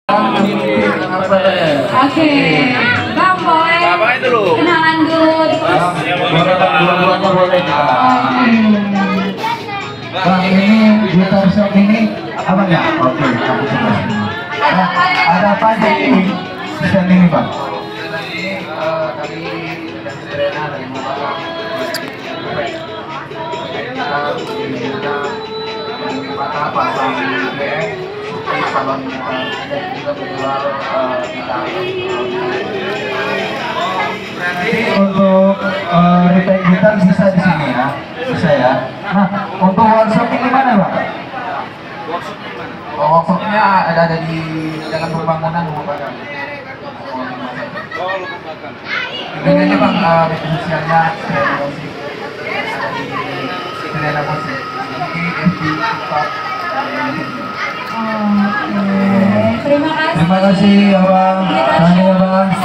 Oke, Bang boleh kenalan dulu. Dua-duanya boleh. Bang ini gitar shop ini apa ya? Oke, aku coba. Ada apa di stand ini, Bang? Tadi dan Serena dari Mataram. Mata pasang salon juga menjual gitar. Berarti untuk repaint gitar bisa di sini ya, bisa ya. Nah, untuk workshop ini mana, Bang? Workshopnya ada di Jalan Pembangunan Rumah Bagan. Ini aja Bang, media sosialnya Serena Musik. Ada di Serena Musik. Ini FB, TikTok. Oke, terima kasih. Terima kasih ya, Bang. Terima kasih ya, Bang.